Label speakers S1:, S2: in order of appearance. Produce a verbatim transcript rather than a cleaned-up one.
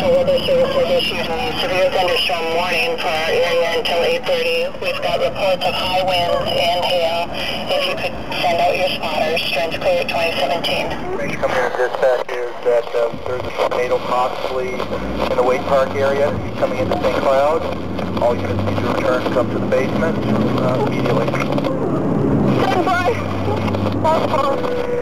S1: National Weather Service has issued a severe thunderstorm warning for our area until eight thirty. We've got reports of high winds and hail. If you could send out your spotters, strength clear twenty seventeen.
S2: Coming in dispatch is that uh, there's a tornado possibly in the Waite Park area coming into Saint Cloud. All units need to return up to the basement uh, immediately.
S1: Stand by.